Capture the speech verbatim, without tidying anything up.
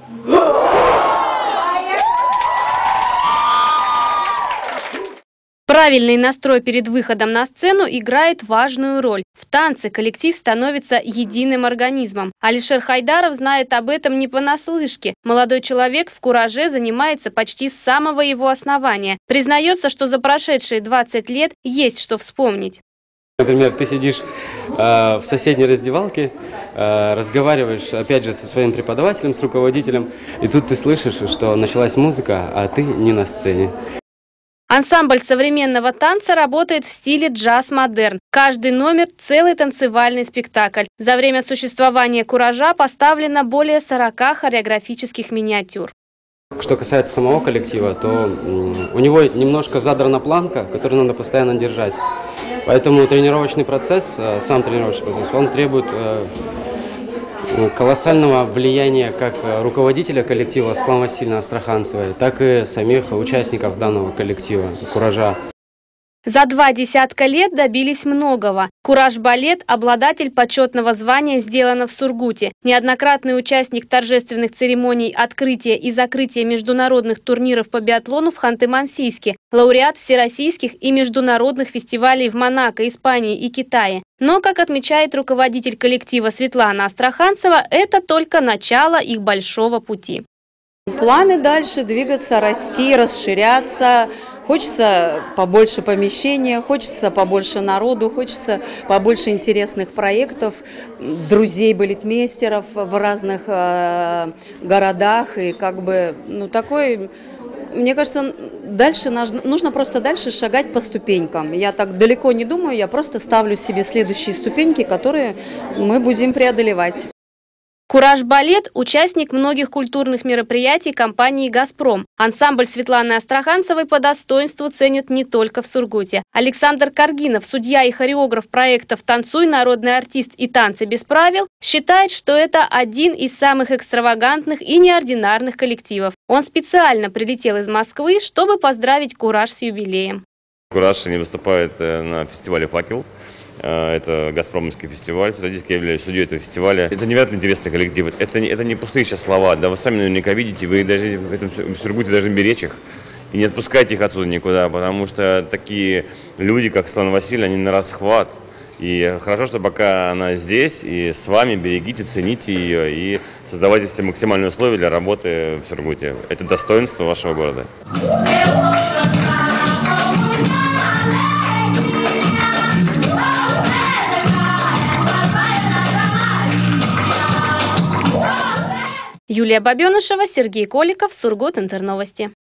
Правильный настрой перед выходом на сцену играет важную роль. В танце коллектив становится единым организмом. Алишер Хайдаров знает об этом не понаслышке. Молодой человек в «Кураже» занимается почти с самого его основания. Признается, что за прошедшие двадцать лет есть что вспомнить. Например, ты сидишь э, в соседней раздевалке, э, разговариваешь, опять же, со своим преподавателем, с руководителем, и тут ты слышишь, что началась музыка, а ты не на сцене. Ансамбль современного танца работает в стиле джаз-модерн. Каждый номер – целый танцевальный спектакль. За время существования «Куража» поставлено более сорока хореографических миниатюр. Что касается самого коллектива, то у него немножко задрана планка, которую надо постоянно держать. Поэтому тренировочный процесс, сам тренировочный процесс, он требует колоссального влияния как руководителя коллектива Светланы Васильевны Астраханцевой, так и самих участников данного коллектива «Куража». За два десятка лет добились многого. «Кураж-балет» – обладатель почетного звания «Сделано в Сургуте». Неоднократный участник торжественных церемоний открытия и закрытия международных турниров по биатлону в Ханты-Мансийске. Лауреат всероссийских и международных фестивалей в Монако, Испании и Китае. Но, как отмечает руководитель коллектива Светлана Астраханцева, это только начало их большого пути. Планы дальше двигаться, расти, расширяться. Хочется побольше помещения, хочется побольше народу, хочется побольше интересных проектов, друзей балетмейстеров в разных э, городах. И как бы, ну, такой, мне кажется, дальше нужно просто дальше шагать по ступенькам. Я так далеко не думаю, я просто ставлю себе следующие ступеньки, которые мы будем преодолевать. «Кураж-балет» – участник многих культурных мероприятий компании «Газпром». Ансамбль Светланы Астраханцевой по достоинству ценят не только в Сургуте. Александр Каргинов, судья и хореограф проектов «Танцуй», «Народный артист» и «Танцы без правил», считает, что это один из самых экстравагантных и неординарных коллективов. Он специально прилетел из Москвы, чтобы поздравить «Кураж» с юбилеем. «Кураж» не выступает на фестивале «Факел». Это «Газпромовский» фестиваль. Стратегически я являюсь судьей этого фестиваля. Это невероятно интересный коллектив. Это не, это не пустые сейчас слова. Да вы сами наверняка видите, вы даже в этом в Сургуте должны беречь их. И не отпускайте их отсюда никуда, потому что такие люди, как Светлана Васильевна, они на расхват. И хорошо, что пока она здесь, и с вами берегите, цените ее и создавайте все максимальные условия для работы в Сургуте. Это достоинство вашего города. Юлия Бабенышева, Сергей Коликов, Сургут Интерновости.